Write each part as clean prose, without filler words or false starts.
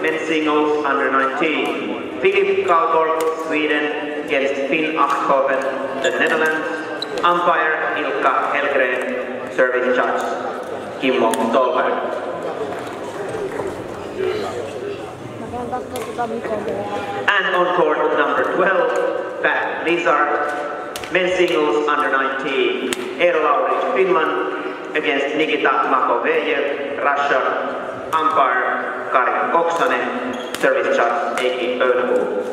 men's singles under 19. Philip Kalborg, Sweden against Finn Achthoven, the Netherlands. Umpire Ilkka Helgren, service judge Kimmo Tolberg. And on court number 12, Pat Lizard, men's singles under 19. Eero Laurich, Finland against Nikita Makovejev, Russia. Umpire Karin Oksanen, service judge Eiki Öönepuu.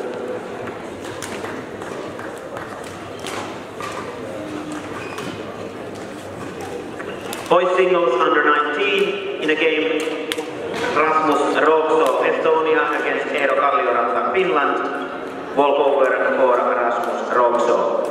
Boys singles under 19 in a game. Rasmus Rokso, Estonia against Eero Kallioranta, Finland. Walkover for Rasmus Rokso.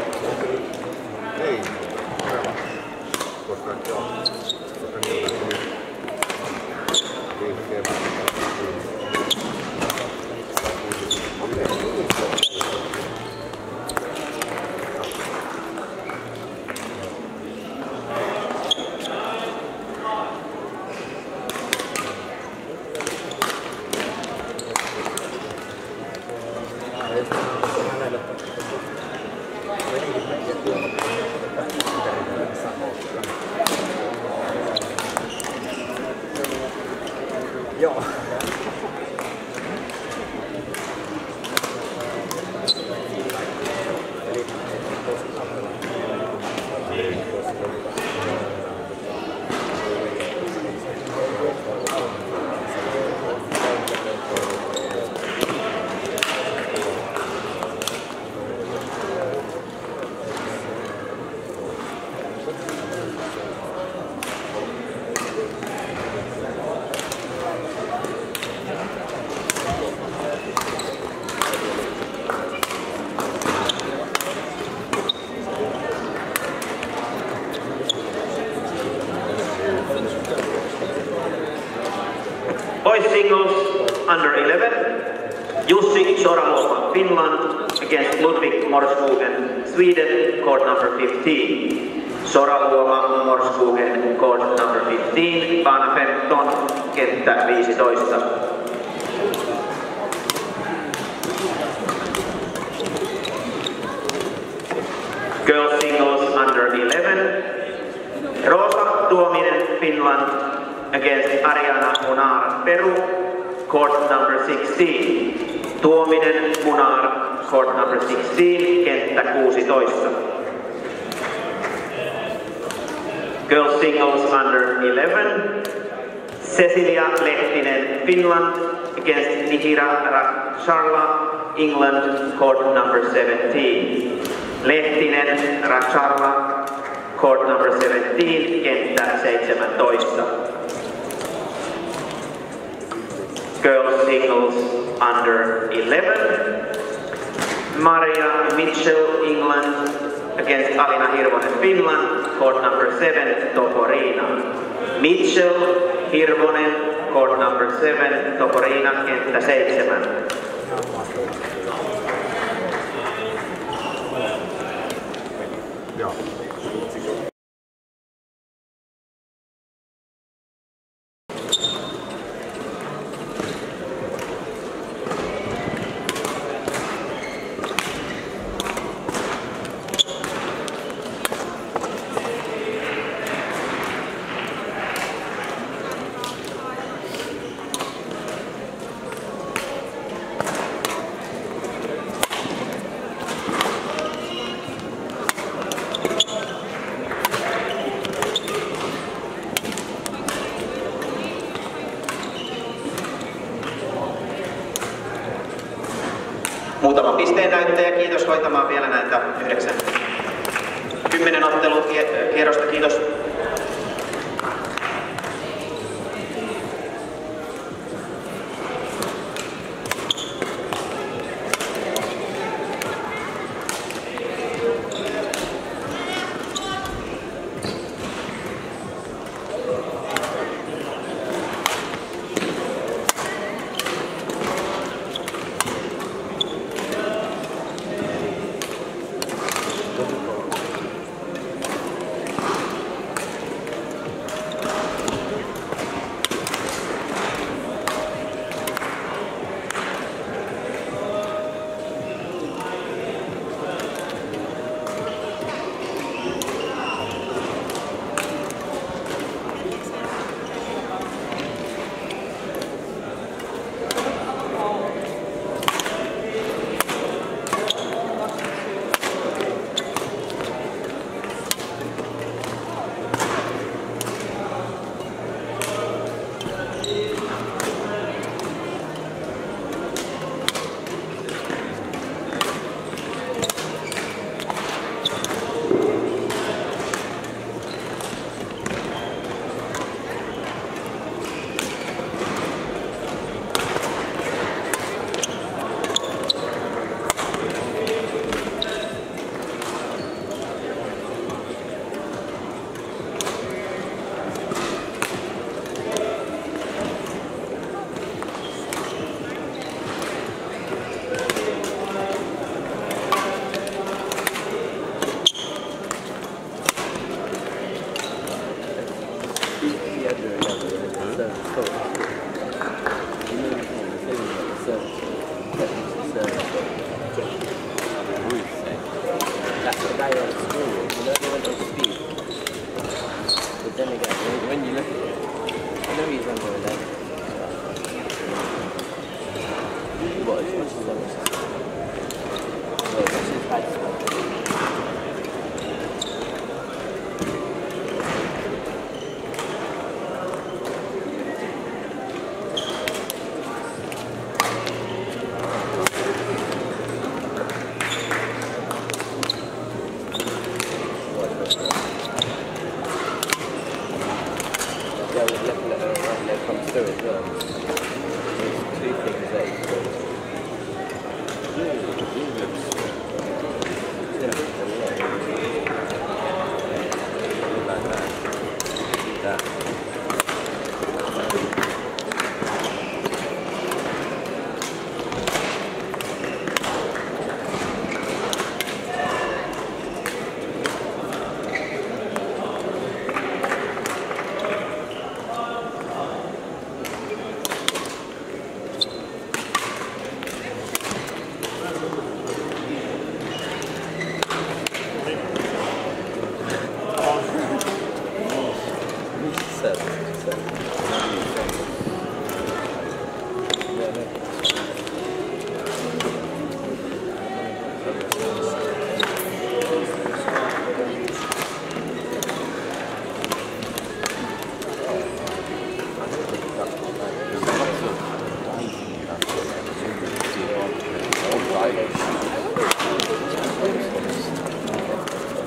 Boys singles under 11. Jussi Soraluoma, Finland against Ludvig Morsskogen, Sweden, court number 15. Soraluoma, Morsskogen, court number 15. Baana 15, kenttä 15. Girls singles under 11. Rosa Tuominen, Finland against Ariana Munar, Peru, court number 16. Tuominen, Munar, court number 16, kenttä 16. Girls singles under 11. Cecilia Lehtinen, Finland against Nihira Rakcharla, England, court number 17. Lehtinen, Rakcharla, court number 17, kenttä 17. Girls singles under 11. Maria Mitchell, England against Alina Hirvonen, Finland, court number 7, Toporina. Mitchell, Hirvonen, court number 7, Toporina, kenttä 7. Muutama pisteen näyttäjä, kiitos hoitamaan vielä näitä 10 ottelukierrosta, kiitos.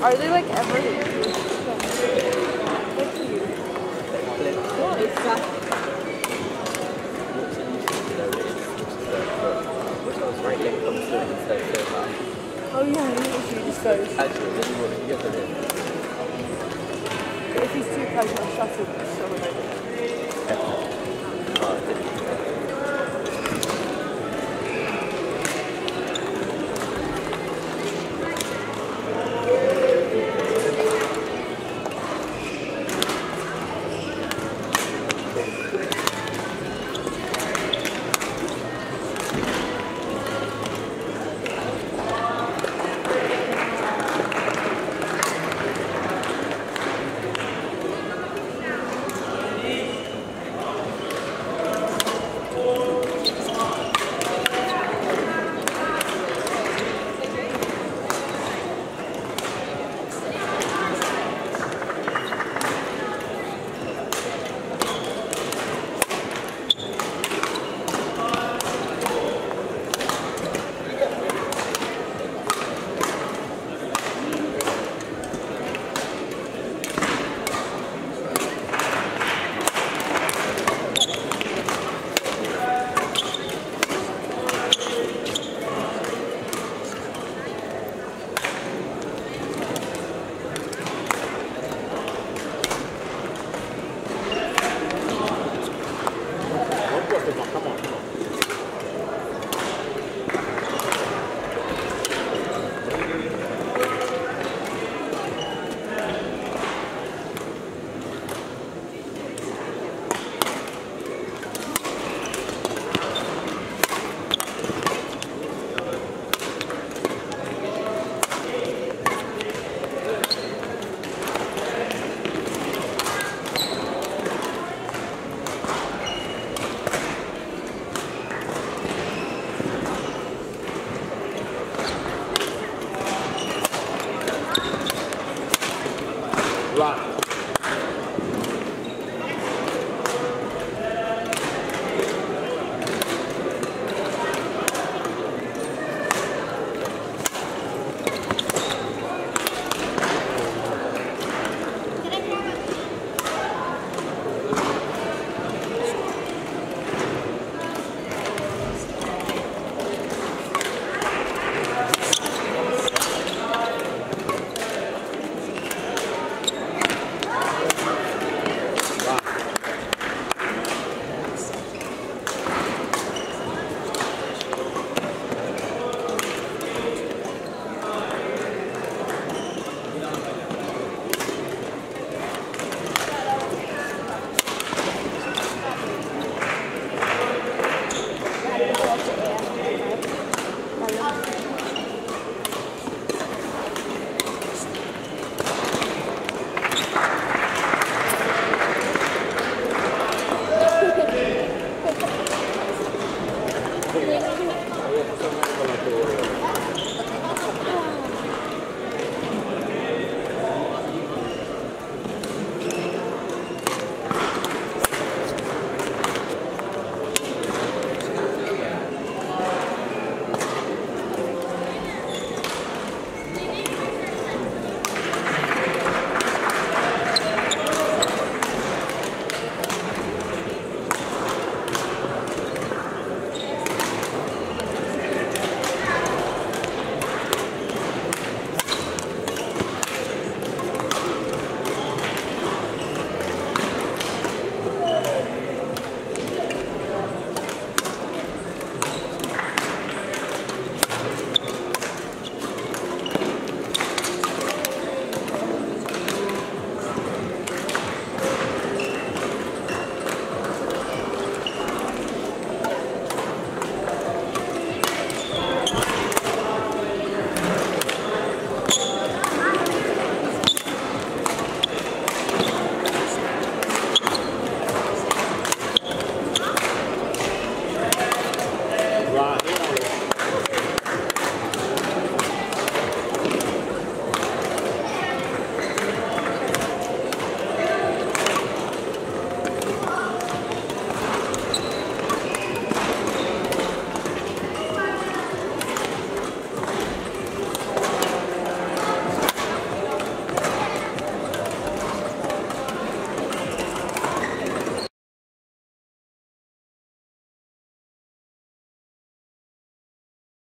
Are they like everything? What is that? Oh yeah, he literally just goes. Actually, this is what you get to do. If he's too close, I'll shut him. Oh,